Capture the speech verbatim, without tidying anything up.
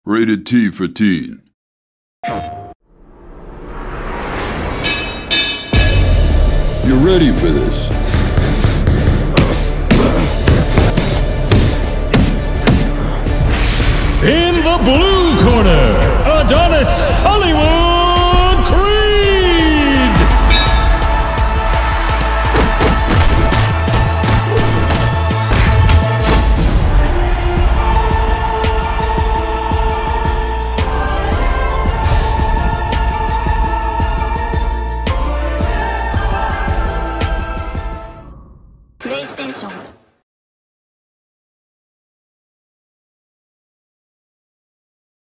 Rated T for teen. You ready for this? In the blue corner, Adonis